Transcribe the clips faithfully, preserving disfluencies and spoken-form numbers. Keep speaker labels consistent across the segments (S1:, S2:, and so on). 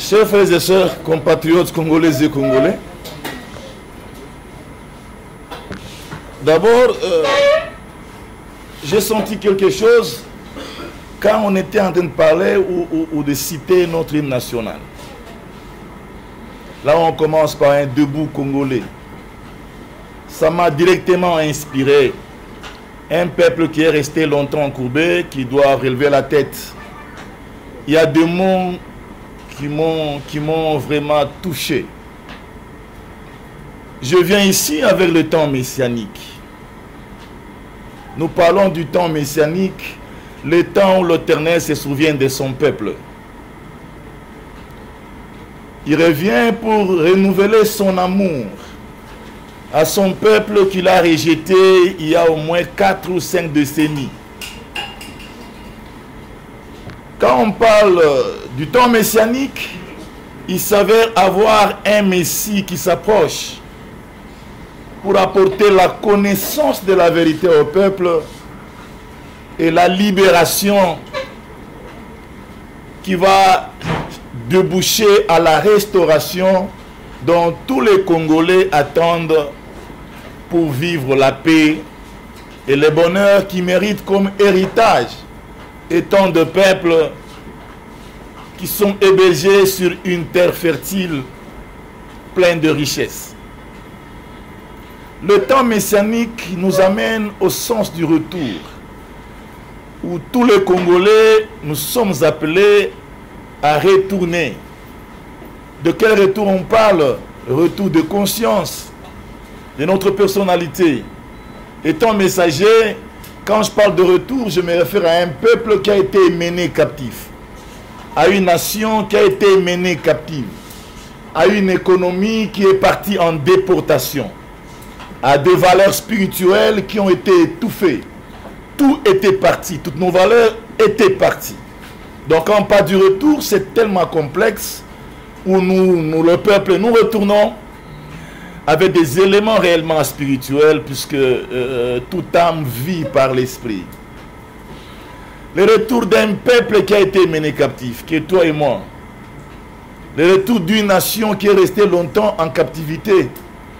S1: Chers frères et sœurs, compatriotes congolais et congolais, d'abord, euh, j'ai senti quelque chose quand on était en train de parler ou, ou, ou de citer notre hymne national. Là, on commence par un debout congolais. Ça m'a directement inspiré. Un peuple qui est resté longtemps courbé, qui doit relever la tête. Il y a des mots qui m'ont qui m'ont vraiment touché. Je viens ici avec le temps messianique. Nous parlons du temps messianique, le temps où l'Éternel se souvient de son peuple. Il revient pour renouveler son amour à son peuple qu'il a rejeté il y a au moins quatre ou cinq décennies. Quand on parle du temps messianique, il s'avère avoir un Messie qui s'approche pour apporter la connaissance de la vérité au peuple et la libération qui va déboucher à la restauration dont tous les Congolais attendent pour vivre la paix et le bonheur qu'ils méritent comme héritage, étant de peuples qui sont hébergés sur une terre fertile pleine de richesses. Le temps messianique nous amène au sens du retour, où tous les Congolais, nous sommes appelés à retourner. De quel retour on parle? Retour de conscience, de notre personnalité. Étant messager, quand je parle de retour, je me réfère à un peuple qui a été mené captif, à une nation qui a été menée captive, à une économie qui est partie en déportation, à des valeurs spirituelles qui ont été étouffées. Tout était parti, toutes nos valeurs étaient parties. Donc quand on parle du retour, c'est tellement complexe, où nous, nous, le peuple, nous retournons avec des éléments réellement spirituels, puisque euh, toute âme vit par l'esprit. Le retour d'un peuple qui a été mené captif, qui est toi et moi. Le retour d'une nation qui est restée longtemps en captivité.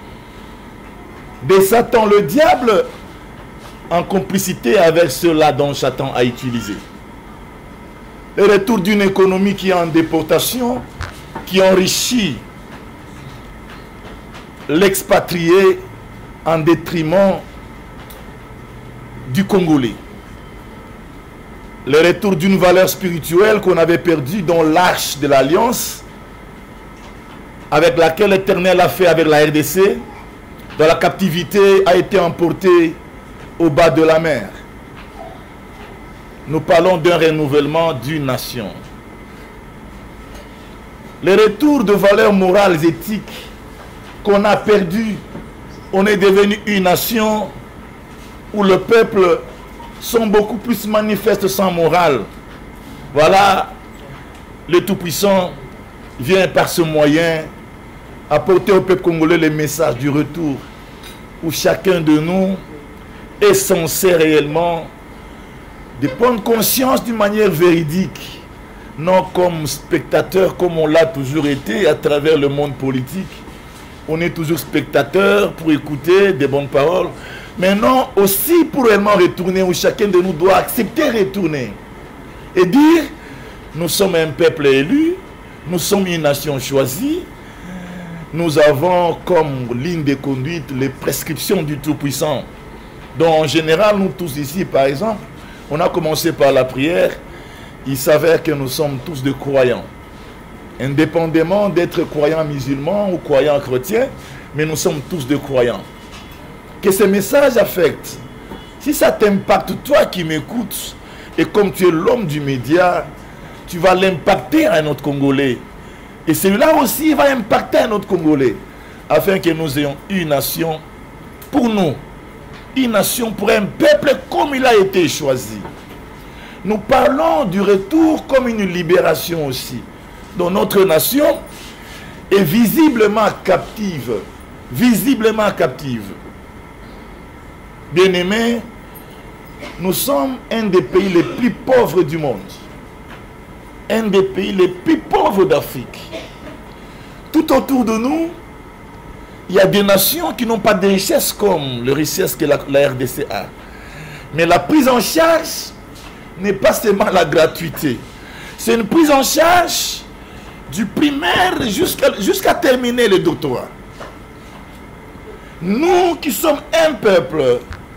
S1: De Satan, le diable, en complicité avec ceux-là dont Satan a utilisé. Le retour d'une économie qui est en déportation, qui enrichit l'expatrié en détriment du Congolais. Le retour d'une valeur spirituelle qu'on avait perdue dans l'arche de l'Alliance, avec laquelle l'Éternel a fait avec la R D C, dont la captivité a été emportée au bas de la mer. Nous parlons d'un renouvellement d'une nation. Le retour de valeurs morales et éthiques qu'on a perdu, on est devenu une nation où le peuple sont beaucoup plus manifestes sans morale. Voilà, le Tout-Puissant vient par ce moyen apporter au peuple congolais le message du retour, où chacun de nous est censé réellement de prendre conscience d'une manière véridique, non comme spectateur, comme on l'a toujours été à travers le monde politique. On est toujours spectateur pour écouter des bonnes paroles, mais non aussi pour réellement retourner, où chacun de nous doit accepter retourner et dire, nous sommes un peuple élu, nous sommes une nation choisie, nous avons comme ligne de conduite les prescriptions du Tout-Puissant, dont en général, nous tous ici, par exemple, on a commencé par la prière. Il s'avère que nous sommes tous des croyants, indépendamment d'être croyants musulmans ou croyants chrétiens, mais nous sommes tous des croyants. Que ce message affecte. Si ça t'impacte, toi qui m'écoutes, et comme tu es l'homme du média, tu vas l'impacter à un autre Congolais. Et celui-là aussi va impacter un autre Congolais, afin que nous ayons une nation pour nous, une nation pour un peuple comme il a été choisi. Nous parlons du retour comme une libération aussi. Donc notre nation est visiblement captive. Visiblement captive. Bien-aimés, nous sommes un des pays les plus pauvres du monde. un des pays les plus pauvres d'Afrique. Tout autour de nous, il y a des nations qui n'ont pas de richesse comme les richesses que la, la R D C a. Mais la prise en charge n'est pas seulement la gratuité. C'est une prise en charge du primaire jusqu'à jusqu'à terminer le doctorat. Nous qui sommes un peuple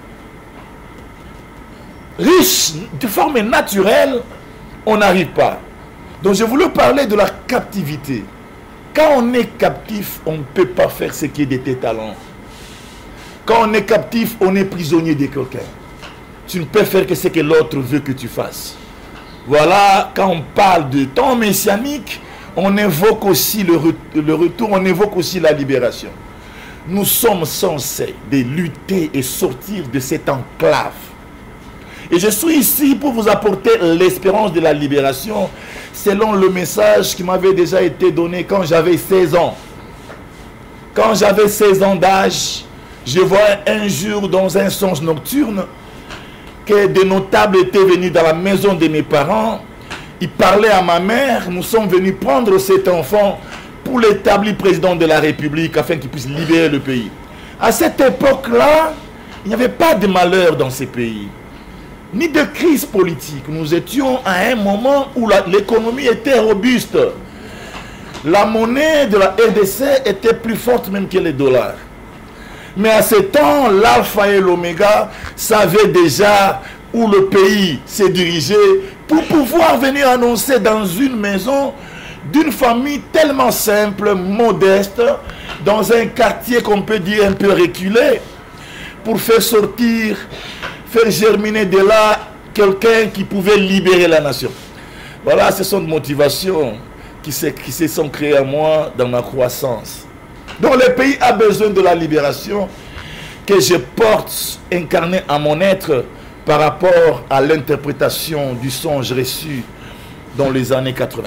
S1: riche de forme naturelle, on n'arrive pas. Donc je voulais parler de la captivité. Quand on est captif, on ne peut pas faire ce qui est de tes talents. Quand on est captif, on est prisonnier de quelqu'un. Tu ne peux faire que ce que l'autre veut que tu fasses. Voilà, quand on parle de temps messianique, on évoque aussi le, re le retour, on évoque aussi la libération. Nous sommes censés de lutter et sortir de cette enclave. Et je suis ici pour vous apporter l'espérance de la libération selon le message qui m'avait déjà été donné quand j'avais seize ans. Quand j'avais seize ans d'âge, je vois un jour dans un songe nocturne que des notables étaient venus dans la maison de mes parents. Ils parlaient à ma mère. Nous sommes venus prendre cet enfant pour l'établir président de la République afin qu'il puisse libérer le pays. À cette époque-là, il n'y avait pas de malheur dans ces pays, ni de crise politique. Nous étions à un moment où l'économie était robuste. La monnaie de la R D C était plus forte même que les dollars. Mais à ce temps, l'alpha et l'oméga savaient déjà où le pays s'est dirigé pour pouvoir venir annoncer dans une maison d'une famille tellement simple, modeste, dans un quartier qu'on peut dire un peu reculé, pour faire sortir, faire germiner de là quelqu'un qui pouvait libérer la nation. Voilà, ce sont des motivations qui se, qui se sont créées à moi dans ma croissance. Donc le pays a besoin de la libération que je porte incarnée à mon être par rapport à l'interprétation du songe reçu dans les années quatre-vingt.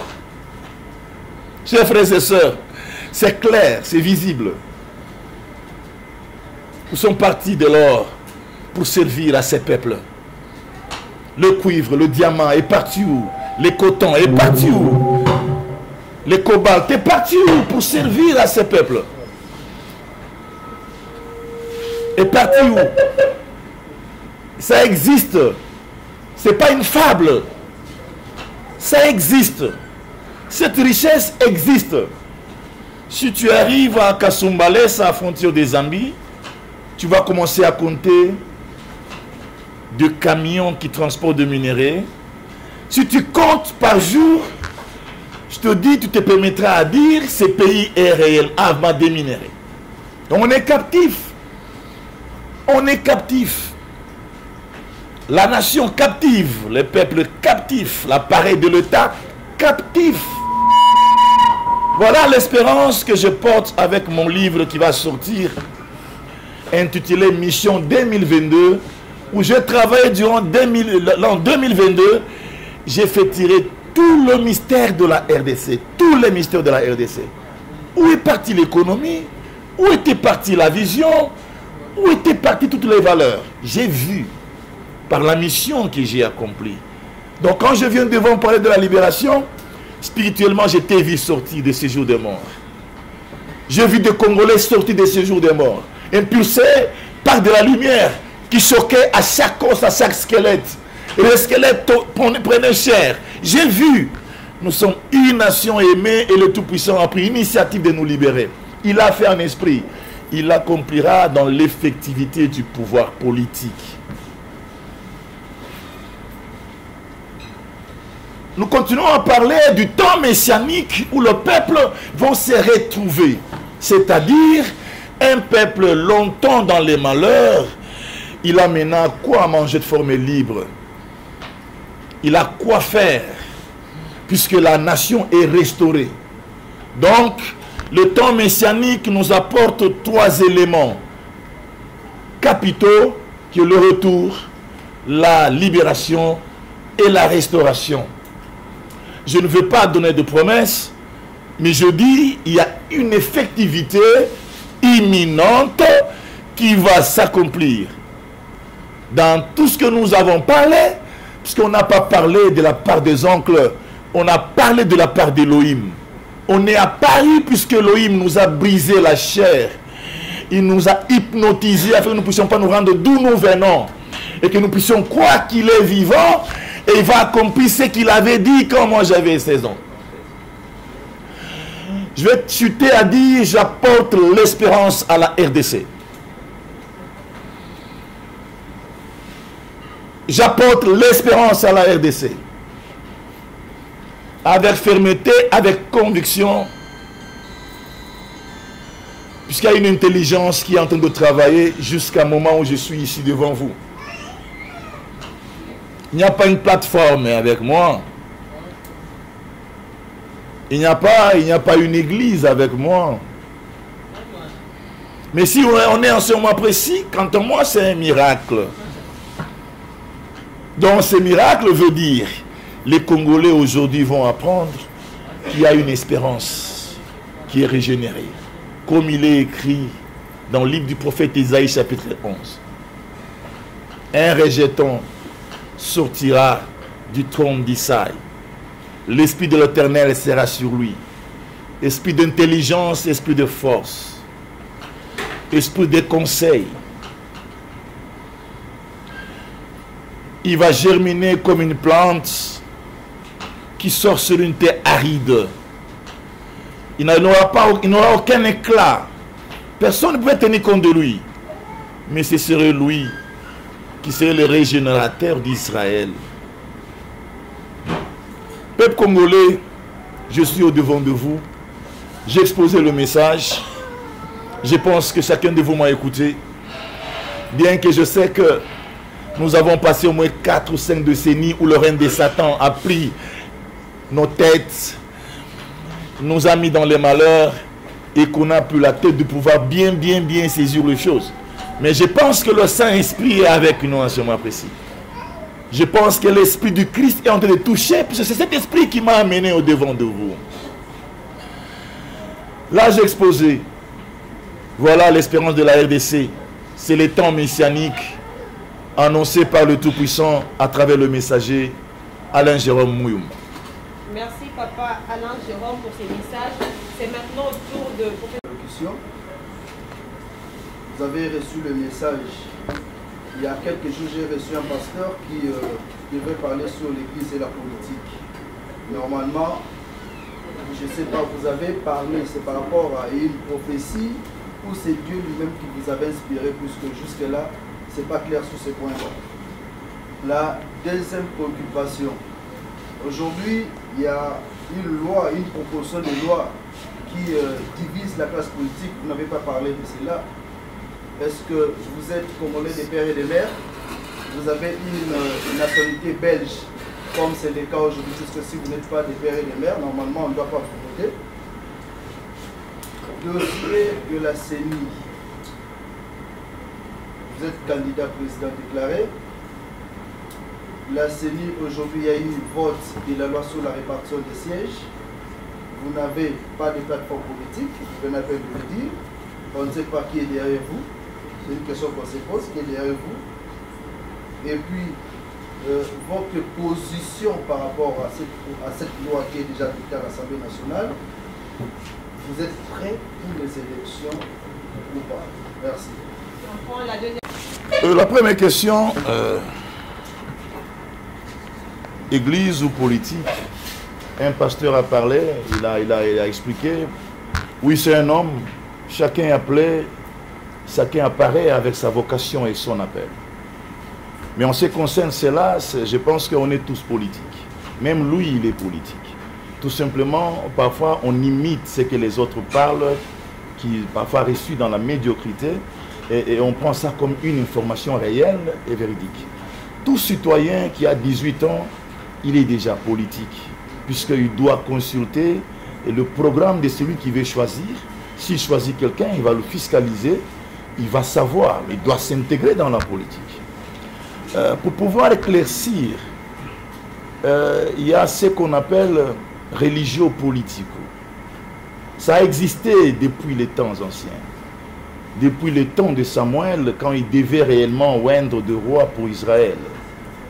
S1: Chers frères et sœurs, c'est clair, c'est visible. Nous sommes partis de l'or pour servir à ces peuples. Le cuivre, le diamant est parti où? Les cotons est parti où? Les cobalt est parti où pour servir à ces peuples? Est parti où? Ça existe. C'est pas une fable. Ça existe. Cette richesse existe. Si tu arrives à Kasumbalesa, à la frontière des Zambie, tu vas commencer à compter de camions qui transportent de minerais. Si tu comptes par jour, je te dis, tu te permettras à dire, ce pays est réel, avant des minéraux. Donc on est captif. On est captif. La nation captive, le peuple captif, l'appareil de l'État captif. Voilà l'espérance que je porte avec mon livre qui va sortir, intitulé Mission deux mille vingt-deux, où je travaille durant l'an deux mille vingt-deux. J'ai fait tirer tout le mystère de la R D C, tous les mystères de la R D C. Où est partie l'économie? Où était partie la vision? Où étaient parties toutes les valeurs? J'ai vu par la mission que j'ai accomplie. Donc quand je viens devant parler de la libération, spirituellement, j'étais vu sortir de ces jours de mort. J'ai vu des Congolais sortir de ces jours de mort, impulsés par de la lumière qui choquait à chaque os, à chaque squelette. Et le squelette prenait chair. J'ai vu. Nous sommes une nation aimée et le Tout-Puissant a pris l'initiative de nous libérer. Il a fait un esprit. Il l'accomplira dans l'effectivité du pouvoir politique. Nous continuons à parler du temps messianique où le peuple va se retrouver. C'est-à-dire un peuple longtemps dans les malheurs. Il a maintenant quoi manger de forme libre. Il a quoi faire, puisque la nation est restaurée. Donc, le temps messianique nous apporte trois éléments capitaux, qui est le retour, la libération et la restauration. Je ne veux pas donner de promesses, mais je dis il y a une effectivité imminente qui va s'accomplir. Dans tout ce que nous avons parlé, puisqu'on n'a pas parlé de la part des oncles on a parlé de la part d'Elohim. On est à Paris puisque Elohim nous a brisé la chair. Il nous a hypnotisés afin que nous ne puissions pas nous rendre d'où nous venons. Et que nous puissions croire qu'il est vivant et il va accomplir ce qu'il avait dit quand moi j'avais seize ans. Je vais chuter à dire, j'apporte l'espérance à la R D C. J'apporte l'espérance à la R D C. Avec fermeté, avec conviction. Puisqu'il y a une intelligence qui est en train de travailler jusqu'à un moment où je suis ici devant vous. Il n'y a pas une plateforme avec moi. Il n'y a pas, il n'y a pas une église avec moi. Mais si on est en ce moment précis, quant à moi, c'est un miracle. Donc ce miracle veut dire, les Congolais aujourd'hui vont apprendre qu'il y a une espérance qui est régénérée. Comme il est écrit dans le livre du prophète Isaïe chapitre onze. Un rejeton sortira du trône d'Isaïe. L'esprit de l'Éternel sera sur lui. Esprit d'intelligence, esprit de force. Esprit de conseil. Il va germiner comme une plante qui sort sur une terre aride. Il n'aura pas, il n'aura aucun éclat. Personne ne peut tenir compte de lui. Mais ce serait lui qui serait le régénérateur d'Israël. Peuple congolais, je suis au devant de vous. J'ai exposé le message. Je pense que chacun de vous m'a écouté. Bien que je sais que nous avons passé au moins quatre ou cinq décennies où le règne de Satan a pris nos têtes, nous a mis dans les malheurs et qu'on n'a plus la tête de pouvoir bien, bien, bien saisir les choses. Mais je pense que le Saint-Esprit est avec nous en ce moment précis. Je pense que l'Esprit du Christ est en train de toucher, parce que c'est cet Esprit qui m'a amené au devant de vous. Là, j'ai exposé. Voilà l'espérance de la R D C. C'est le temps messianique annoncé par le Tout-Puissant à travers le messager Alain Jérôme Mouyoum.
S2: Merci Papa Alain Jérôme pour ces messages. C'est maintenant au tour de...
S3: Vous avez reçu le message. Il y a quelques jours, j'ai reçu un pasteur qui euh, devait parler sur l'église et la politique. Normalement, je ne sais pas, vous avez parlé, c'est par rapport à une prophétie ou c'est Dieu lui-même qui vous avait inspiré, puisque jusque-là, ce n'est pas clair sur ce point-là. La deuxième préoccupation. Aujourd'hui, il y a une loi, une proposition de loi qui euh, divise la classe politique. Vous n'avez pas parlé de cela. Est-ce que vous êtes Congolais des pères et des mères? Vous avez une, une nationalité belge, comme c'est le cas aujourd'hui, puisque si vous n'êtes pas des pères et des mères, normalement on ne doit pas vous voter. Dossier de la C E N I. Vous êtes candidat président déclaré. La C E N I, aujourd'hui, il y a eu un vote de la loi sur la répartition des sièges. Vous n'avez pas de plateforme politique, je n'ai pas de le dire. On ne sait pas qui est derrière vous. C'est une question qu'on se pose, qui est derrière vous. Et puis, euh, votre position par rapport à cette, à cette loi qui est déjà adoptée à l'Assemblée nationale, vous êtes prêt pour les élections ou pas? Merci.
S2: On prend la deuxième.
S1: Euh, la première question, euh, église ou politique? Un pasteur a parlé, il a, il a, il a expliqué. Oui, c'est un homme, chacun est appelé, chacun apparaît avec sa vocation et son appel. Mais en ce qui concerne cela, je pense qu'on est tous politiques. Même lui, il est politique. Tout simplement, parfois, on imite ce que les autres parlent, qui est parfois reçu dans la médiocrité, et, et on prend ça comme une information réelle et véridique. Tout citoyen qui a dix-huit ans, il est déjà politique, puisqu'il doit consulter le programme de celui qui veut choisir. S'il choisit quelqu'un, il va le fiscaliser, il va savoir, il doit s'intégrer dans la politique. Euh, pour pouvoir éclaircir, euh, il y a ce qu'on appelle religio-politico. Ça a existé depuis les temps anciens. Depuis le temps de Samuel, quand il devait réellement oindre de roi pour Israël.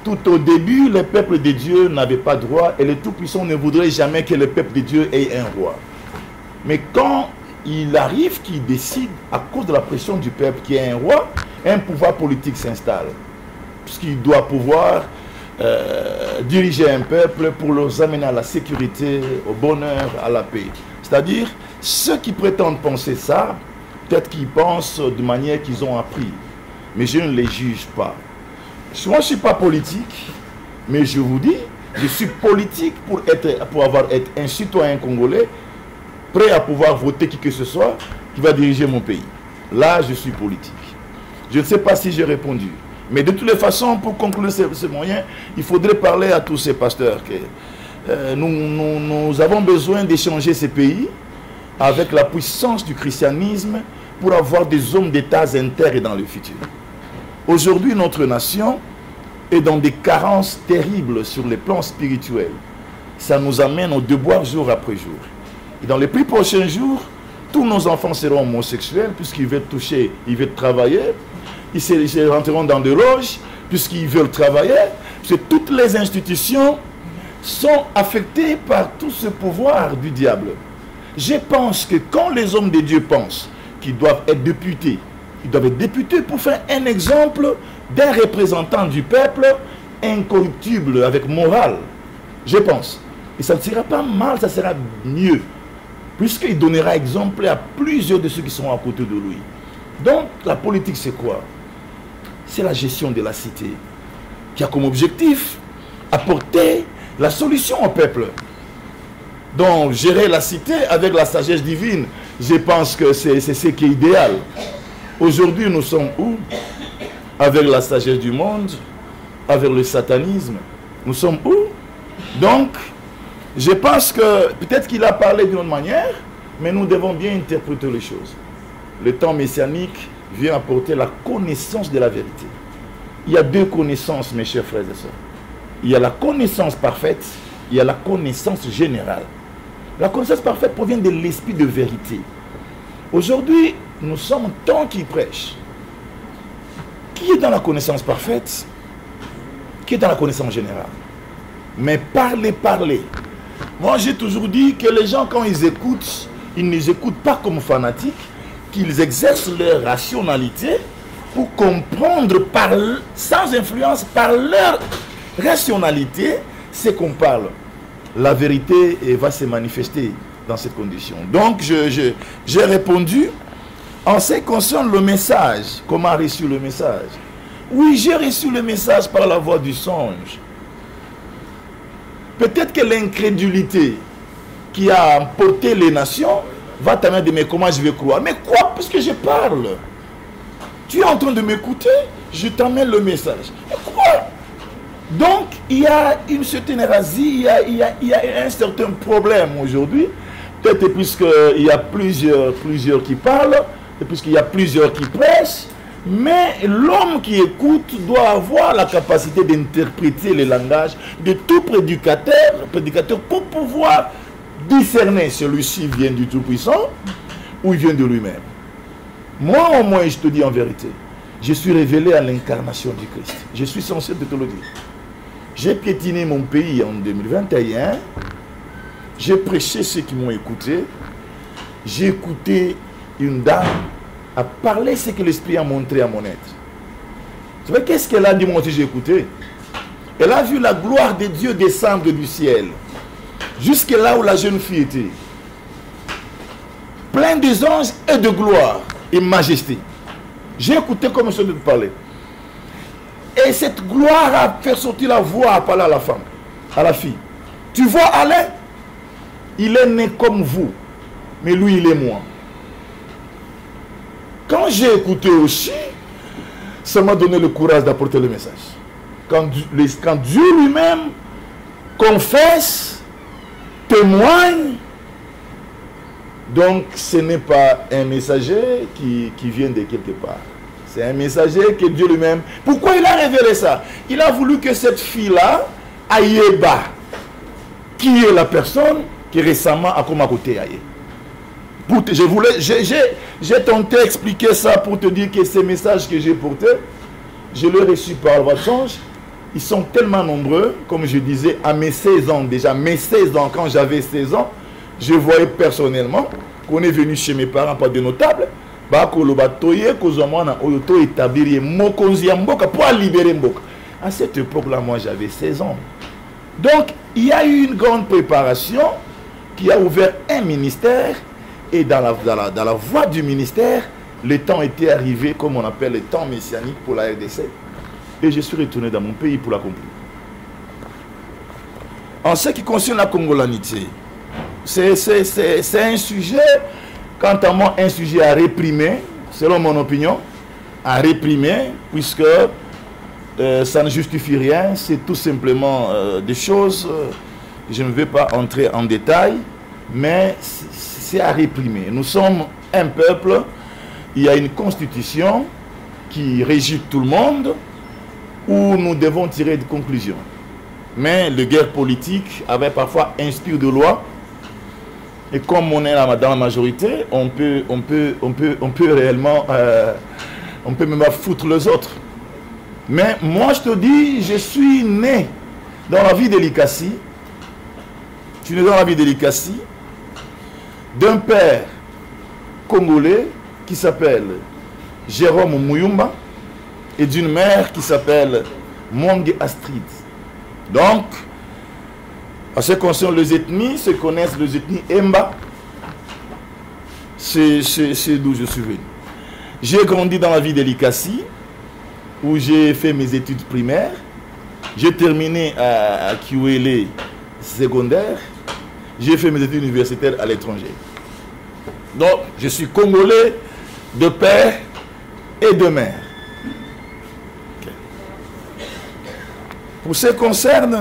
S1: Tout au début, le peuple de Dieu n'avait pas de roi et le Tout-Puissant ne voudrait jamais que le peuple de Dieu ait un roi. Mais quand il arrive qu'il décide, à cause de la pression du peuple, qu'il y ait un roi, un pouvoir politique s'installe. Puisqu'il doit pouvoir euh, diriger un peuple pour les amener à la sécurité, au bonheur, à la paix. C'est-à-dire, ceux qui prétendent penser ça, peut-être qu'ils pensent de manière qu'ils ont appris. Mais je ne les juge pas. Moi, je ne suis pas politique, mais je vous dis, je suis politique pour, être, pour avoir être un citoyen congolais, prêt à pouvoir voter qui que ce soit, qui va diriger mon pays. Là, je suis politique. Je ne sais pas si j'ai répondu. Mais de toutes les façons, pour conclure ce, ce moyen, il faudrait parler à tous ces pasteurs que euh, nous, nous, nous avons besoin d'échanger ces pays avec la puissance du christianisme pour avoir des hommes d'État intègres dans le futur. Aujourd'hui, notre nation est dans des carences terribles sur les plans spirituels. Ça nous amène au devoir jour après jour. Et dans les plus prochains jours, tous nos enfants seront homosexuels puisqu'ils veulent toucher, ils veulent travailler. Ils se rentreront dans des loges puisqu'ils veulent travailler. Parce que toutes les institutions sont affectées par tout ce pouvoir du diable. Je pense que quand les hommes de Dieu pensent qu'ils doivent être députés, ils doivent être députés pour faire un exemple d'un représentant du peuple incorruptible, avec morale. Je pense. Et ça ne sera pas mal, ça sera mieux. Puisqu'il donnera exemple à plusieurs de ceux qui sont à côté de lui. Donc, la politique, c'est quoi? C'est la gestion de la cité, qui a comme objectif apporter la solution au peuple. Donc, gérer la cité avec la sagesse divine, je pense que c'est ce qui est idéal. Aujourd'hui, nous sommes où? Avec la sagesse du monde, avec le satanisme. Nous sommes où? Donc, je pense que peut-être qu'il a parlé d'une autre manière, mais nous devons bien interpréter les choses. Le temps messianique vient apporter la connaissance de la vérité. Il y a deux connaissances, mes chers frères et sœurs. Il y a la connaissance parfaite, il y a la connaissance générale. La connaissance parfaite provient de l'esprit de vérité. Aujourd'hui, nous sommes tant qui prêchent. Qui est dans la connaissance parfaite? Qui est dans la connaissance générale? Mais parler, parler. Moi, j'ai toujours dit que les gens, quand ils écoutent, ils ne les écoutent pas comme fanatiques, qu'ils exercent leur rationalité pour comprendre par, sans influence, par leur rationalité, ce qu'on parle. La vérité va se manifester dans cette condition. Donc, je, je, j'ai répondu en ce qui concerne le message. Comment reçu le message? Oui, j'ai reçu le message par la voix du songe. Peut-être que l'incrédulité qui a emporté les nations va t'amener de mais comment je vais croire? Mais quoi, puisque je parle? Tu es en train de m'écouter, je t'amène le message. Mais quoi? Donc, il y a une certaine hérésie, il y a, il y a, il y a un certain problème aujourd'hui. Peut-être puisqu'il y a plusieurs, plusieurs qui parlent, et puisqu'il y a plusieurs qui prêchent, mais l'homme qui écoute doit avoir la capacité d'interpréter le langage de tout prédicateur, prédicateur pour pouvoir discerner celui-ci vient du Tout-Puissant ou il vient de lui-même. Moi, au moins, je te dis en vérité, je suis révélé à l'incarnation du Christ. Je suis censé te le dire. J'ai piétiné mon pays en deux mille vingt et un. J'ai prêché ceux qui m'ont écouté. J'ai écouté une dame à parler ce que l'Esprit a montré à mon être. Tu vois, qu'est-ce qu'elle a dit, moi aussi j'ai écouté? Elle a vu la gloire de Dieu descendre du ciel. Jusque là où la jeune fille était. Plein des anges et de gloire et majesté. J'ai écouté comme je te parlais. Et cette gloire a fait sortir la voix à parler à la femme, à la fille. Tu vois Alain? Il est né comme vous, mais lui il est moi. Quand j'ai écouté aussi, ça m'a donné le courage d'apporter le message. Quand, quand Dieu lui-même confesse, témoigne, donc ce n'est pas un messager qui, qui vient de quelque part. C'est un messager que Dieu lui-même... Pourquoi il a révélé ça? Il a voulu que cette fille-là aille bas. Qui est la personne qui récemment a comme à côté aille. Pour te, je voulais, j'ai tenté d'expliquer ça pour te dire que ces messages que j'ai portés, je l'ai reçu par votre songe ils sont tellement nombreux, comme je disais, à mes seize ans déjà, mes seize ans, quand j'avais seize ans, je voyais personnellement qu'on est venu chez mes parents par des notables, pour libérer Mboka. À cette époque-là, moi j'avais seize ans. Donc, il y a eu une grande préparation qui a ouvert un ministère, et dans la, dans la, dans la voie du ministère, le temps était arrivé, comme on appelle le temps messianique pour la R D C, et je suis retourné dans mon pays pour l'accomplir. En ce qui concerne la congolanité, c'est un sujet, quant à moi, un sujet à réprimer, selon mon opinion, à réprimer, puisque euh, ça ne justifie rien, c'est tout simplement euh, des choses, euh, je ne vais pas entrer en détail, mais c'est à réprimer. Nous sommes un peuple, il y a une constitution qui régit tout le monde, où nous devons tirer des conclusions. Mais le guerre politique avait parfois inspiré de loi, et comme on est là dans la majorité, on peut, on peut, on peut, on peut réellement, euh, on peut même foutre les autres. Mais moi je te dis, je suis né dans la vie de l'Ikassi, je suis né dans la vie de l'Ikassi, d'un père congolais qui s'appelle Jérôme Mouyumba et d'une mère qui s'appelle Monge Astrid. Donc, à ce qui concerne les ethnies, se connaissent les ethnies Emba. C'est d'où je suis venu. J'ai grandi dans la ville de l'Ikassi, où j'ai fait mes études primaires. J'ai terminé à, à Kiwele secondaire. J'ai fait mes études universitaires à l'étranger. Donc, je suis congolais de père et de mère. Okay. Pour ce qui concerne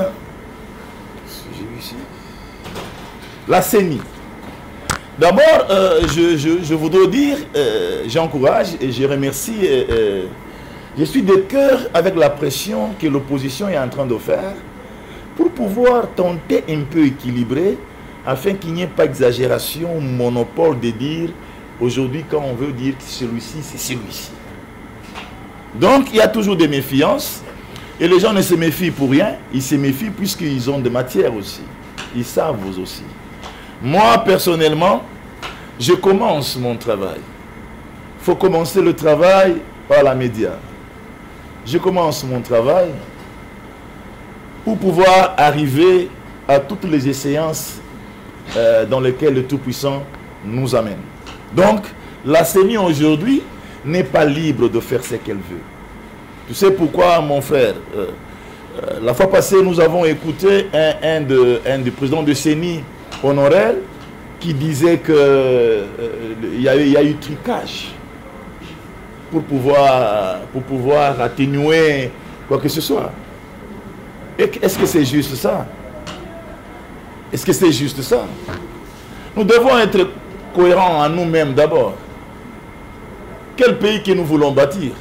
S1: la C E N I, d'abord, euh, je, je, je voudrais dire, euh, j'encourage et je remercie, euh, euh, je suis de cœur avec la pression que l'opposition est en train de faire pour pouvoir tenter un peu équilibrer afin qu'il n'y ait pas d'exagération, monopole de dire aujourd'hui quand on veut dire que celui-ci, c'est celui-ci. Donc il y a toujours des méfiances et les gens ne se méfient pour rien, ils se méfient puisqu'ils ont des matières aussi. Ils savent vous aussi. Moi personnellement, je commence mon travail. Il faut commencer le travail par la média. Je commence mon travail pour pouvoir arriver à toutes les échéances euh, dans lesquelles le Tout-Puissant nous amène. Donc, la C E N I aujourd'hui n'est pas libre de faire ce qu'elle veut. Tu sais pourquoi, mon frère? euh, euh, La fois passée, nous avons écouté un, un, de, un des présidents de C E N I honoraire qui disait qu'il euh, y, y a eu trucage pour pouvoir, pour pouvoir atténuer quoi que ce soit. Est-ce que c'est juste ça? Est-ce que c'est juste ça? Nous devons être cohérents en nous-mêmes d'abord. Quel pays que nous voulons bâtir?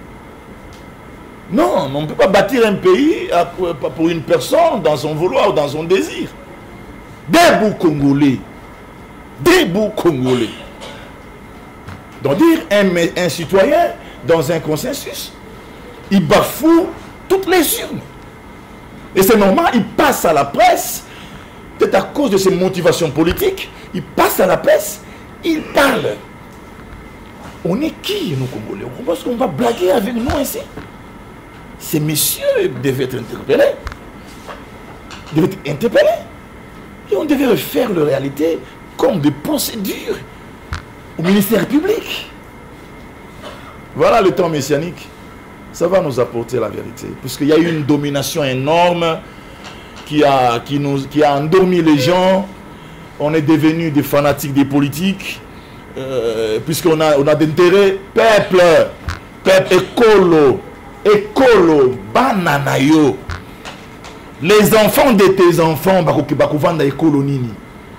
S1: Non, on ne peut pas bâtir un pays pour une personne dans son vouloir ou dans son désir. Debout Congolais. Debout Congolais. Donc dire un, un citoyen dans un consensus, il bafoue toutes les urnes. Et c'est normal, il passe à la presse, peut-être à cause de ses motivations politiques, il passe à la presse, il parle. On est qui, nous, Congolais? On pense qu'on va blaguer avec nous ici. Ces messieurs devaient être interpellés. Devaient être interpellés. Et on devait refaire la réalité comme des procédures au ministère public. Voilà le temps messianique. Ça va nous apporter la vérité. Puisqu'il y a eu une domination énorme qui a, qui nous, qui a endormi les gens. On est devenus des fanatiques des politiques. Euh, Puisqu'on a, on a d'intérêt. Peuple, peuple écolo, écolo, bananayo. Les enfants de tes enfants, bakuvanda écolo nini.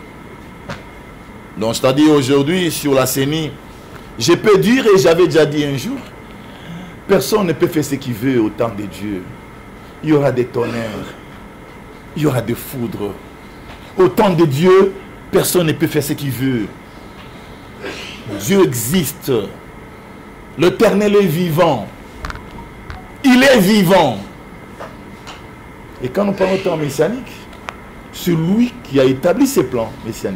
S1: Donc, c'est-à-dire aujourd'hui, sur la C E N I, je peux dire, et j'avais déjà dit un jour, personne ne peut faire ce qu'il veut au temps de Dieu. Il y aura des tonnerres, il y aura des foudres. Au temps de Dieu, personne ne peut faire ce qu'il veut. Dieu existe. L'Éternel est vivant. Il est vivant. Et quand nous parlons de temps messianique, celui qui a établi ces plans messianiques,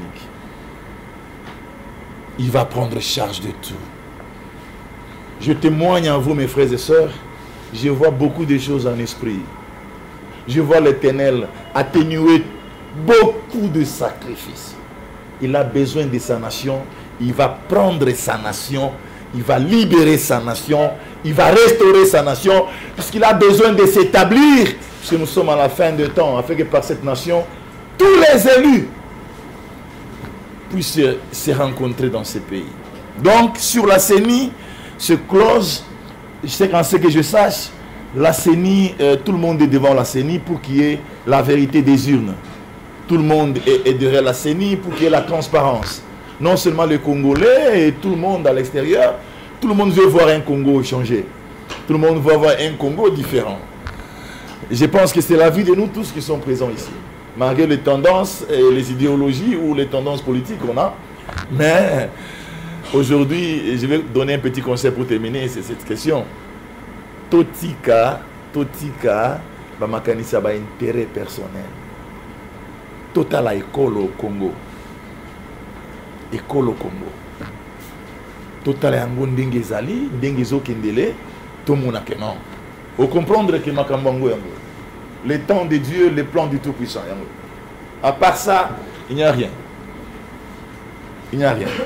S1: il va prendre charge de tout. Je témoigne à vous, mes frères et sœurs, je vois beaucoup de choses en esprit. Je vois l'Éternel atténuer beaucoup de sacrifices. Il a besoin de sa nation, il va prendre sa nation, il va libérer sa nation, il va restaurer sa nation, puisqu'il a besoin de s'établir, puisque nous sommes à la fin de temps, afin que par cette nation, tous les élus puissent se rencontrer dans ce pays. Donc, sur la C E N I, ce clause, je sais qu'en ce que je sache, la C E N I, euh, tout le monde est devant la C E N I pour qu'il y ait la vérité des urnes. Tout le monde est, est derrière la C E N I pour qu'il y ait la transparence. Non seulement les Congolais et tout le monde à l'extérieur, tout le monde veut voir un Congo changer. Tout le monde veut voir un Congo différent. Je pense que c'est la vie de nous tous qui sommes présents ici. Malgré les tendances et les idéologies ou les tendances politiques qu'on a. Mais aujourd'hui, je vais donner un petit conseil pour terminer, c'est cette question. Totika, Totika, va makanisa ba intérêt personnel. Total à école au Congo. École au Congo. Total à Ango ndenge zali, ndenge zo kendele, to monake non. Faut comprendre que makambango yango. Le temps de Dieu, les plans du Tout-Puissant yango. À part ça, il n'y a rien. Il n'y a rien.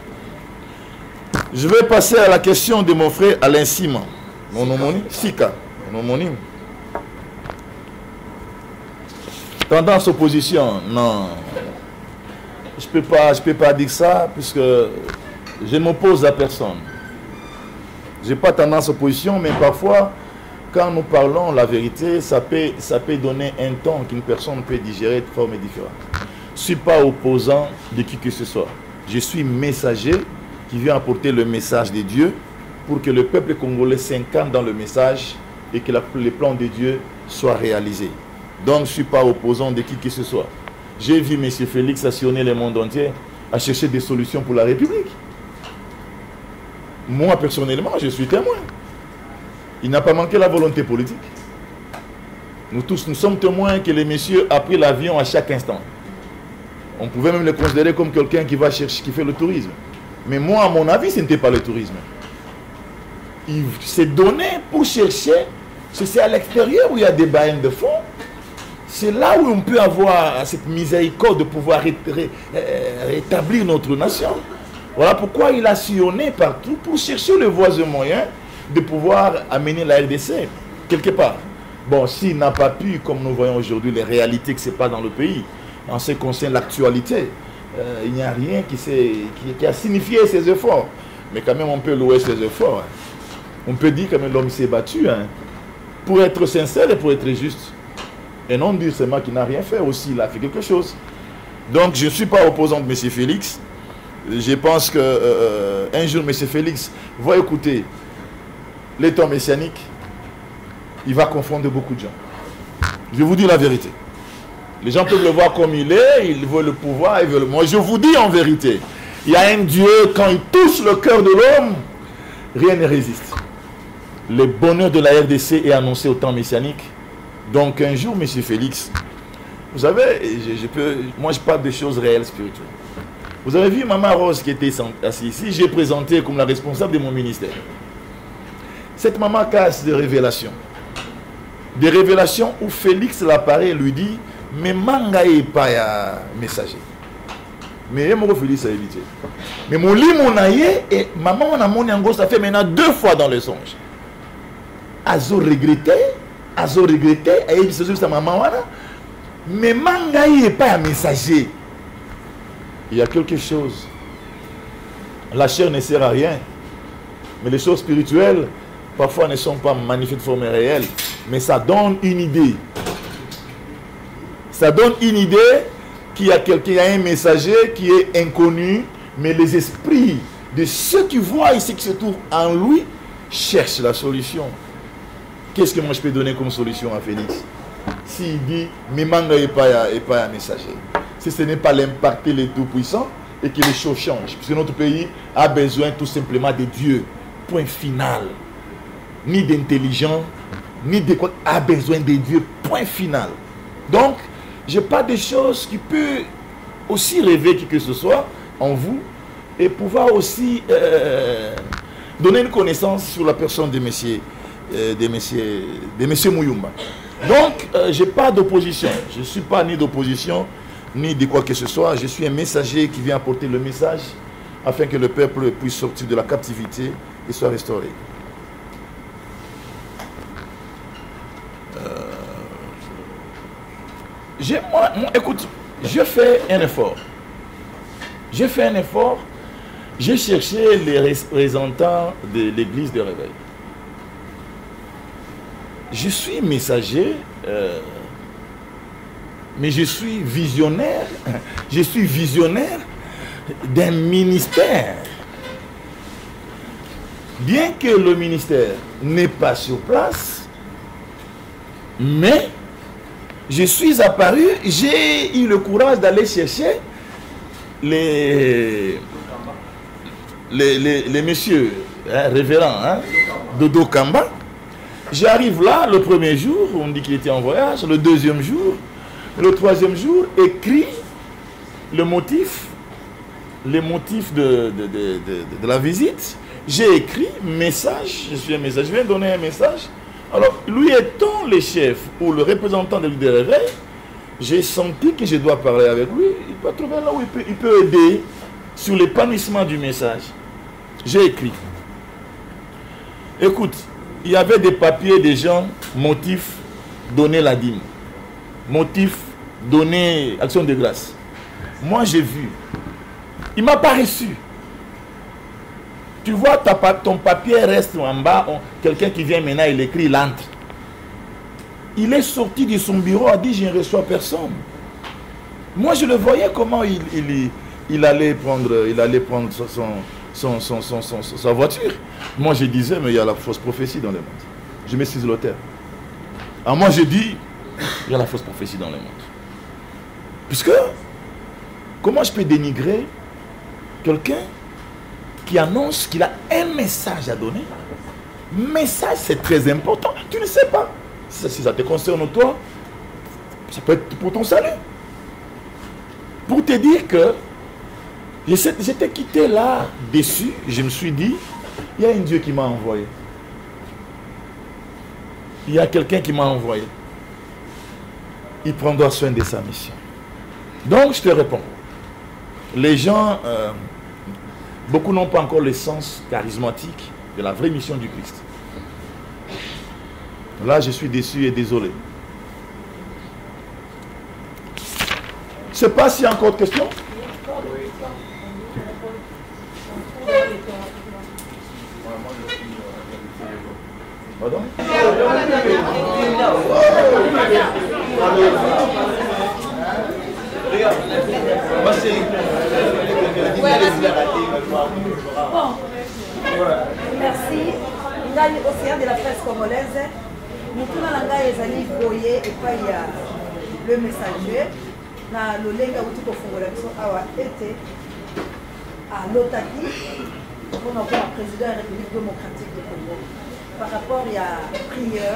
S1: Je vais passer à la question de mon frère Alain Simon. Mon homonyme, Sika. Mon homonyme. Tendance opposition, non. Je peux pas, je peux pas dire ça puisque je ne m'oppose à personne. Je n'ai pas tendance opposition, mais parfois, quand nous parlons la vérité, ça peut, ça peut donner un ton qu'une personne peut digérer de forme différente. Je ne suis pas opposant de qui que ce soit. Je suis messager qui vient apporter le message de Dieu pour que le peuple congolais s'incarne dans le message et que la, les plans de Dieu soient réalisés. Donc, je ne suis pas opposant de qui que ce soit. J'ai vu M. Félix sillonner le monde entier à chercher des solutions pour la République. Moi, personnellement, je suis témoin. Il n'a pas manqué la volonté politique. Nous tous, nous sommes témoins que le monsieur a pris l'avion à chaque instant. On pouvait même le considérer comme quelqu'un qui va chercher, qui fait le tourisme. Mais moi, à mon avis, ce n'était pas le tourisme. Il s'est donné pour chercher, c'est à l'extérieur où il y a des bains de fonds. C'est là où on peut avoir cette miséricorde de pouvoir ré ré rétablir notre nation. Voilà pourquoi il a sillonné partout pour chercher le voisin moyen de pouvoir amener la R D C quelque part. Bon, s'il n'a pas pu, comme nous voyons aujourd'hui, les réalités que ce n'est pas dans le pays, en ce qui concerne l'actualité, euh, il n'y a rien qui, qui, qui a signifié ses efforts. Mais quand même, on peut louer ses efforts. Hein. On peut dire que l'homme s'est battu hein, pour être sincère et pour être juste. Et non dire seulement qu'il n'a rien fait aussi, il a fait quelque chose. Donc je ne suis pas opposant de M. Félix. Je pense qu'un euh, jour, M. Félix va écouter les temps messianiques. Il va confondre beaucoup de gens. Je vous dis la vérité. Les gens peuvent le voir comme il est, ils veulent le pouvoir, ils veulent... Moi, je vous dis en vérité, il y a un Dieu, quand il touche le cœur de l'homme, rien ne résiste. Le bonheur de la R D C est annoncé au temps messianique. Donc un jour, M. Félix, vous savez, je, je peux, moi je parle des choses réelles spirituelles. Vous avez vu Maman Rose qui était assise ici, j'ai présenté comme la responsable de mon ministère. Cette maman casse des révélations. Des révélations où Félix l'apparaît et lui dit, mais manga est pas messager. Mais mon Félix a évité. Mais mon lit mon aïe et maman on a mon yango, ça fait maintenant deux fois dans le songe. Azo regretté. Azo regretté, et il se dit sa maman, mais manga n'est pas un messager. Il y a quelque chose. La chair ne sert à rien. Mais les choses spirituelles, parfois ne sont pas manifestées de forme réelle. Mais ça donne une idée. Ça donne une idée qu'il y a quelqu'un, un messager qui est inconnu, mais les esprits de ceux qui voient et ceux qui se trouvent en lui cherchent la solution. Qu'est-ce que moi je peux donner comme solution à Félix? S'il dit, mais manga n'est pas, pas un messager. Si ce n'est pas l'impacter les tout-puissants et que les choses changent. Puisque notre pays a besoin tout simplement de Dieu. Point final. Ni d'intelligents, ni de quoi a besoin de Dieu. Point final. Donc, je n'ai pas de choses qui peuvent aussi rêver qui que ce soit en vous et pouvoir aussi euh, donner une connaissance sur la personne de monsieur, euh, de monsieur, de monsieur Muyumba. Donc, euh, je n'ai pas d'opposition. Je ne suis pas ni d'opposition, ni de quoi que ce soit. Je suis un messager qui vient apporter le message afin que le peuple puisse sortir de la captivité et soit restauré. Euh, moi, moi, écoute, je fais un effort. J'ai fait un effort. J'ai cherché les représentants de l'église de réveil. Je suis messager, euh, mais je suis visionnaire. Je suis visionnaire d'un ministère. Bien que le ministère n'est pas sur place, mais je suis apparu, j'ai eu le courage d'aller chercher les, les, les, les messieurs hein, révérends hein, Dodo Kamba. J'arrive là, le premier jour, on dit qu'il était en voyage, le deuxième jour, le troisième jour, écrit le motif, les motifs de, de, de, de, de la visite. J'ai écrit message, je suis un message, je viens donner un message. Alors, lui étant le chef ou le représentant de l'U D R V, j'ai senti que je dois parler avec lui. Il peut trouver là où il peut, il peut aider sur l'épanouissement du message. J'ai écrit. Écoute, il y avait des papiers des gens, motif, donner la dîme. Motif, donner action de grâce. Moi, j'ai vu. Il ne m'a pas reçu. Tu vois, ta, ton papier reste en bas. Quelqu'un qui vient maintenant, il écrit, il entre. Il est sorti de son bureau, a dit, je ne reçois personne. Moi, je le voyais comment il, il, il allait prendre, il allait prendre son, son, son, son, son, son, sa voiture. Moi, je disais, mais il y a la fausse prophétie dans le monde. Je me suis l'auteur. Alors moi, je dis, il y a la fausse prophétie dans le monde. Puisque, comment je peux dénigrer quelqu'un qui annonce qu'il a un message à donner? Message, c'est très important. Tu ne sais pas. Si ça te concerne toi, ça peut être pour ton salut. Pour te dire que j'étais quitté là, déçu, je me suis dit, il y a un Dieu qui m'a envoyé. Il y a quelqu'un qui m'a envoyé. Il prendra soin de sa mission. Donc, je te réponds. Les gens, euh, beaucoup n'ont pas encore le sens charismatique de la vraie mission du Christ. Là, je suis déçu et désolé. Je ne sais pas s'il y a encore de questions. Pardon?
S4: Merci. Ngai océan de la presse congolaise. Mutuna Langai ezali boye et pas il y a le messager. Na lolenga uti ko fongola biso awa été à l'Otaki pour notre président de la République démocratique du Congo. Par rapport il y a prière.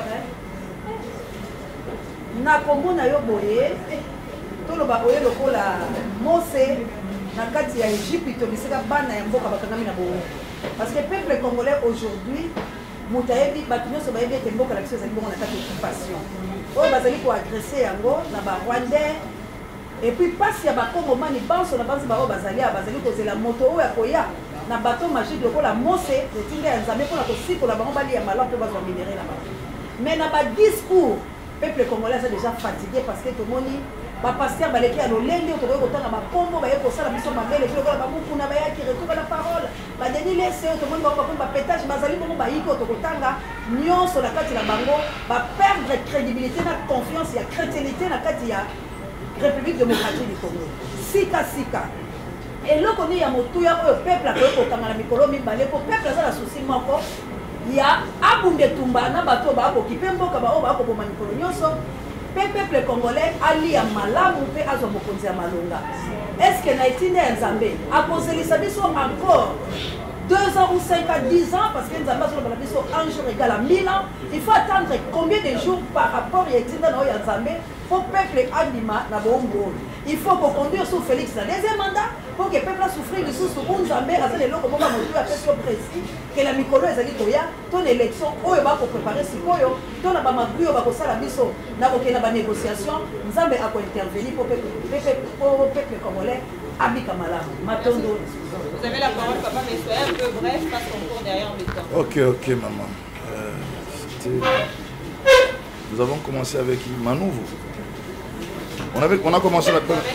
S4: Na Congo na yo boye toloba oye lokola Mose na kati ya Égypte to bisika bana ya mboka bakangami na boye. Parce que le peuple congolais aujourd'hui Moutayebi, Batunyo Sobayebi et Mboka la Biso Zali Bongo na kati occupation. Oyo bazali ko agresser yango na ba Rwandais. Et puis passe ya ba Congomani banso na banzi ba oyo bazali bazali kozela moto oyo ya koya na bateau magique lokola Mose etinga ya Nzambe pona kosikola bango bali ya malamu pe bazwa minéraux na ba. Mais na ba discours peuple congolais est déjà fatigué parce que tout le monde ba pasteur baleki ya lolenge to ko tanga ba kombo ba yeko sala biso mabele ko ba buku na ba yaki retrouver la parole ba deni laisser tout le monde ba ko ba pétage bazali bongo ba yiko to ko tanga nyonso na kati na bango ba perdre crédibilité na confiance ya chrétienté na kati ya République démocratique du Congo sika sika et le koni ya motuya o peuple ko ko tanga na mikolo mi balé ko peuple za la souci moko ya abunde tumba na bato ba ko kipemboka ba o ba ko bo mikolo nyonso. Le peuple congolais ali ya malamu pe azo mokonzi ya malonga. Est-ce que na itine ya Nzambe akozelisa biso encore deux ans ou cinq ans, dix ans, parce que nous avons un jour égal à mille ans. Il faut attendre combien de jours par rapport à Yézamé pour que le peuple anima na bombo. Il faut qu'on conduise sous Félix le deuxième mandat pour que le peuple souffre de sous sous Zambé à ce moment où on va montrer à question précis que la micro est allée toya ton élection où il va préparer si koyo ton na ba mabrio ba ko sala biso na ko na ba négociation Zambé a ko intervenir pour peuple pour peuple congolais Abika Malamu. Matondo.
S2: Vous avez la parole, papa, mais soyez un peu bref parce qu'on court derrière le temps.
S1: Ok, ok, maman. Euh, Nous avons commencé avec Manouvo. On, avait, on a commencé la première.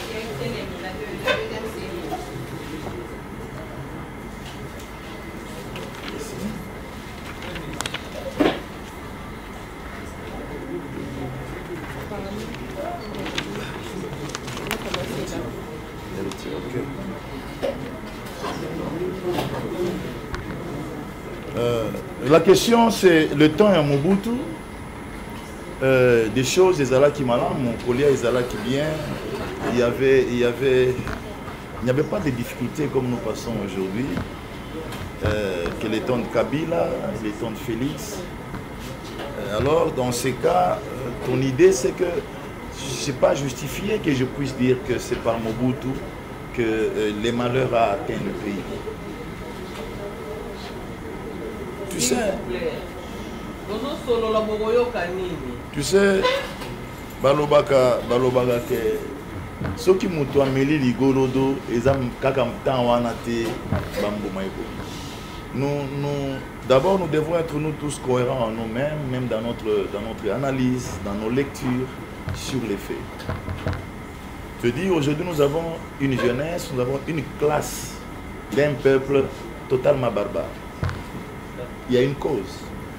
S1: Euh, la question c'est le temps est à Mobutu. Euh, des choses, les Zala qui malades, mon collier, les Zala qui bien. Il y avait, il y avait, il n'y avait pas de difficultés comme nous passons aujourd'hui. Euh, que les temps de Kabila, les temps de Félix. Euh, alors, dans ces cas, euh, ton idée, c'est que ce n'est pas justifié que je puisse dire que c'est par Mobutu que euh, les malheurs ont atteint le pays. Tu sais, tu sais, balobaka, balobaka ke, ceux qui m'ont améliorer ligolodo, ils ont kakam tanwanate, bambomaiko. Nous, nous, d'abord, nous devons être nous tous cohérents en nous-mêmes, même dans notre, dans notre analyse, dans nos lectures sur les faits. Je dis, aujourd'hui, nous avons une jeunesse, nous avons une classe d'un peuple totalement barbare. Il y a une cause.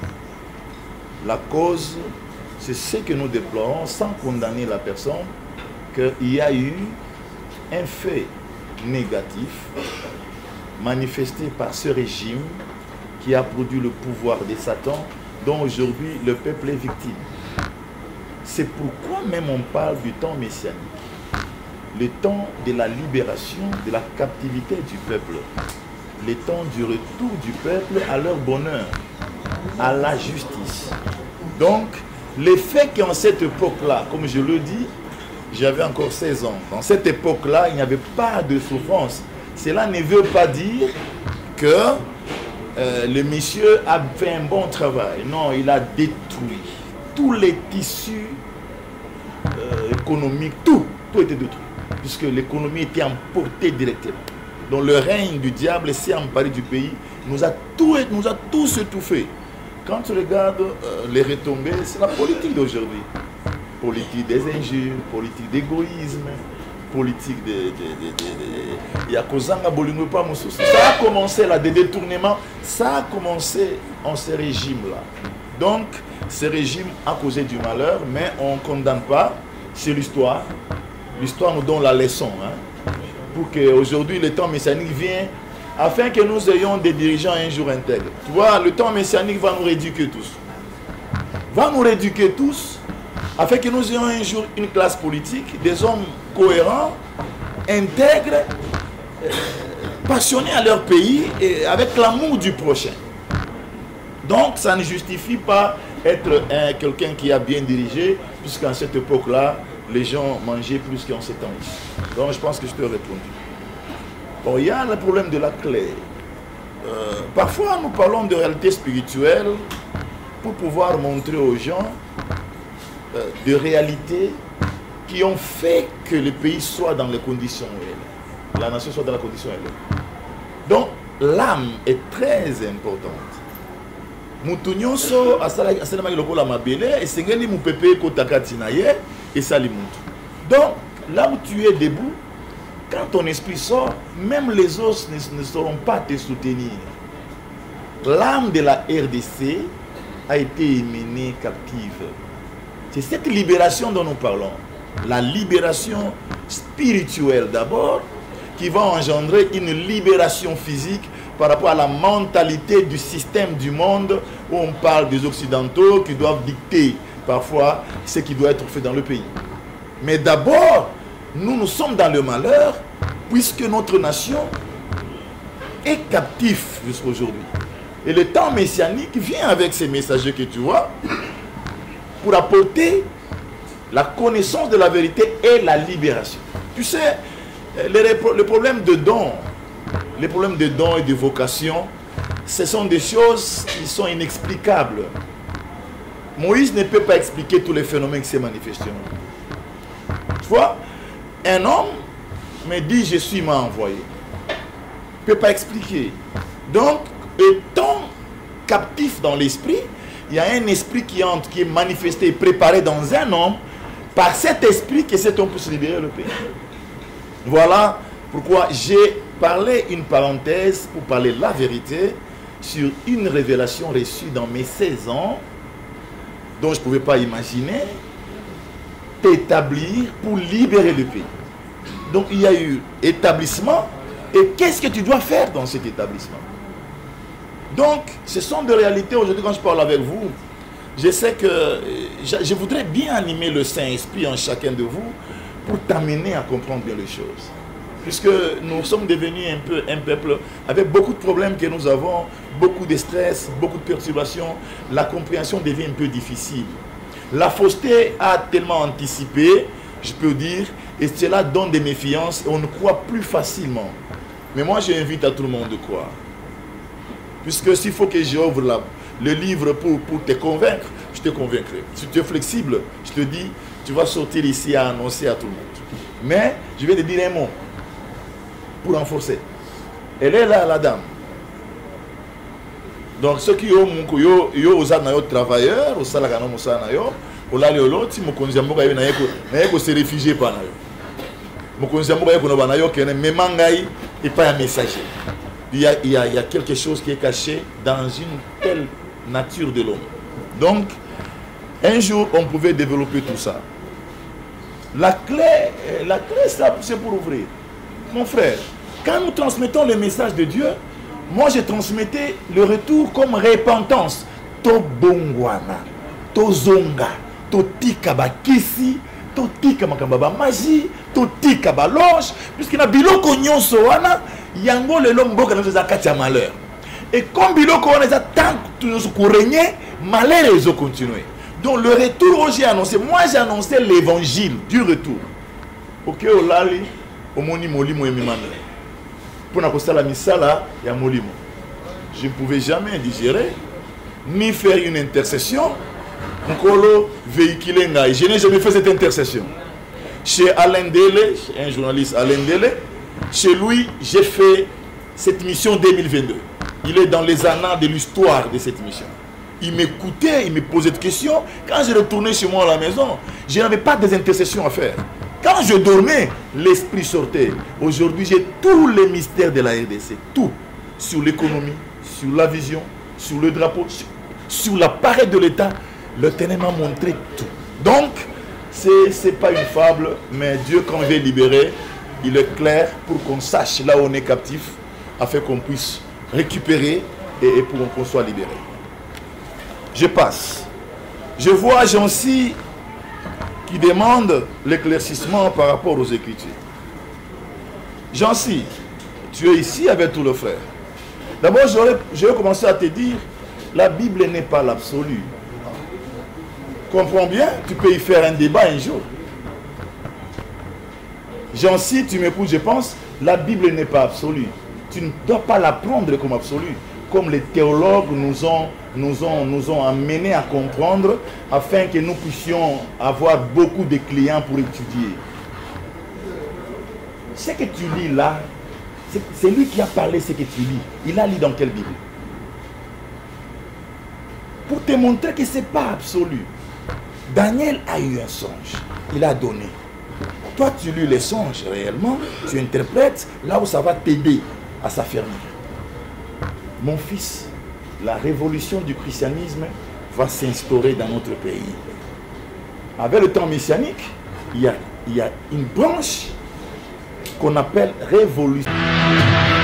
S1: La cause, c'est ce que nous déplorons sans condamner la personne, qu'il y a eu un fait négatif manifesté par ce régime qui a produit le pouvoir de Satan, dont aujourd'hui le peuple est victime. C'est pourquoi même on parle du temps messianique, le temps de la libération, de la captivité du peuple, le temps du retour du peuple à leur bonheur, à la justice. Donc, les faits qu'en cette époque-là, comme je le dis, j'avais encore seize ans. Dans cette époque-là, il n'y avait pas de souffrance. Cela ne veut pas dire que euh, le monsieur a fait un bon travail. Non, il a détruit tous les tissus euh, économiques, tout, tout était détruit, puisque l'économie était emportée directement. Donc le règne du diable s'est emparé du pays, nous a tout, nous a tous étouffés. Quand tu regardes euh, les retombées, c'est la politique d'aujourd'hui. Politique des injures, politique d'égoïsme, politique de... Il y a Kozanga Bolingo pas mon souci. Ça a commencé là, des détournements, ça a commencé en ce régime-là. Donc, ce régime a causé du malheur, mais on ne condamne pas, c'est l'histoire. L'histoire nous donne la leçon. Hein, pour qu'aujourd'hui, le temps messianique vienne, afin que nous ayons des dirigeants un jour intègres. Tu vois, le temps messianique va nous rééduquer tous. Va nous rééduquer tous, afin que nous ayons un jour une classe politique, des hommes cohérents, intègres, euh, passionnés à leur pays et avec l'amour du prochain. Donc, ça ne justifie pas être un, quelqu'un qui a bien dirigé, puisqu'en cette époque-là, les gens mangeaient plus qu'en ces temps-là. Donc, je pense que je te ai répondu. Bon, il y a le problème de la clé. Euh, parfois, nous parlons de réalité spirituelle pour pouvoir montrer aux gens euh, des réalités qui ont fait que le pays soit dans les conditions où elle est. La nation soit dans la condition où elle est. Donc, l'âme est très importante. Moutounionso, asalama iloko la mabele, et sengeli moupepe kotakati na ye, et sali moutou. Donc, là où tu es debout, quand ton esprit sort, même les os ne, ne sauront pas te soutenir. L'âme de la R D C a été menée captive. C'est cette libération dont nous parlons. La libération spirituelle d'abord, qui va engendrer une libération physique par rapport à la mentalité du système du monde où on parle des Occidentaux qui doivent dicter parfois ce qui doit être fait dans le pays. Mais d'abord, nous, nous sommes dans le malheur puisque notre nation est captif jusqu'à aujourd'hui. Et le temps messianique vient avec ces messagers que tu vois pour apporter la connaissance de la vérité et la libération. Tu sais, les, les problèmes de dons, les problèmes de dons et de vocation, ce sont des choses qui sont inexplicables. Moïse ne peut pas expliquer tous les phénomènes qui se manifestent. Tu vois, un homme me dit, je suis m'a envoyé. Il ne peut pas expliquer. Donc, étant captif dans l'esprit, il y a un esprit qui entre, qui est manifesté et préparé dans un homme, par cet esprit que cet homme peut se libérer le pays. Voilà pourquoi j'ai parlé une parenthèse pour parler la vérité sur une révélation reçue dans mes seize ans, dont je ne pouvais pas imaginer, établir pour libérer le pays. Donc il y a eu établissement, et qu'est-ce que tu dois faire dans cet établissement? Donc ce sont des réalités aujourd'hui quand je parle avec vous. Je sais que je, je voudrais bien animer le Saint-Esprit en chacun de vous pour t'amener à comprendre bien les choses. Puisque nous sommes devenus un peu un peuple avec beaucoup de problèmes que nous avons, beaucoup de stress, beaucoup de perturbations, la compréhension devient un peu difficile. La fausseté a tellement anticipé, je peux dire, et cela donne des méfiances et on ne croit plus facilement. Mais moi j'invite à tout le monde de croire. Puisque s'il faut que j'ouvre la... le livre pour, pour te convaincre, je te convaincrai. Si tu es flexible, je te dis, tu vas sortir ici à annoncer à tout le monde. Mais je vais te dire un mot pour renforcer. Elle est là, la dame. Donc ceux qui ont des travailleurs, au salaire au salaire, au la liolo, si mon conjoint est na yeko se réfugier par là. Mon conjoint est ko na yo kene memangai et pas un messager. Il y, a, il, y a, il y a quelque chose qui est caché dans une telle nature de l'homme. Donc, un jour, on pouvait développer tout ça. La clé, la clé, c'est pour ouvrir. Mon frère, quand nous transmettons le message de Dieu, moi, je transmettais le retour comme repentance. To bongwana, to zonga, to tikaba kisi, to tikaba makamba magie, to tikaba loge, puisqu'il y a biloko nyonso wana, yango le lomboka na zaka malheur. Et comme biloko wana za tant que régner, malheur ils ont continué. Donc le retour j'ai annoncé, moi j'ai annoncé l'évangile du retour. OK, olali omoni molimo emimana. Pour na kosala misala ya molimo. Je ne pouvais jamais digérer ni faire une intercession. Nkolo véhiculer ngai. Je n'ai jamais fait cette intercession. Chez Alain Dele, un journaliste Alain Dele, chez lui, j'ai fait cette mission deux mille vingt-deux. Il est dans les annales de l'histoire de cette mission. Il m'écoutait, il me posait des questions. Quand je retournais chez moi à la maison, je n'avais pas des intercessions à faire. Quand je dormais, l'esprit sortait. Aujourd'hui, j'ai tous les mystères de la R D C. Tout. Sur l'économie, sur la vision, sur le drapeau, sur, sur l'appareil de l'État. Le Ténèbre m'a montré tout. Donc, ce n'est pas une fable, mais Dieu, quand il veut libérer, il est clair pour qu'on sache là où on est captif, afin qu'on puisse récupérer et, et pour qu'on soit libéré. Je passe. Je vois Jancy qui demande l'éclaircissement par rapport aux Écritures. Jancy, tu es ici avec tous les frères. D'abord, je vais commencer à te dire, la Bible n'est pas l'absolu. Comprends bien, tu peux y faire un débat un jour. Jancy, tu m'écoutes, je pense, la Bible n'est pas absolue. Tu ne dois pas la prendre comme absolue, comme les théologues nous ont, nous ont, nous ont amenés à comprendre, afin que nous puissions avoir beaucoup de clients pour étudier. Ce que tu lis là, c'est lui qui a parlé ce que tu lis. Il a lu dans quelle Bible? Pour te montrer que ce n'est pas absolu. Daniel a eu un songe, il a donné. Toi, tu lis les songes réellement, tu interprètes là où ça va t'aider à s'affermir. Mon fils, la révolution du christianisme va s'instaurer dans notre pays. Avec le temps messianique, il y a, il y a une branche qu'on appelle révolution.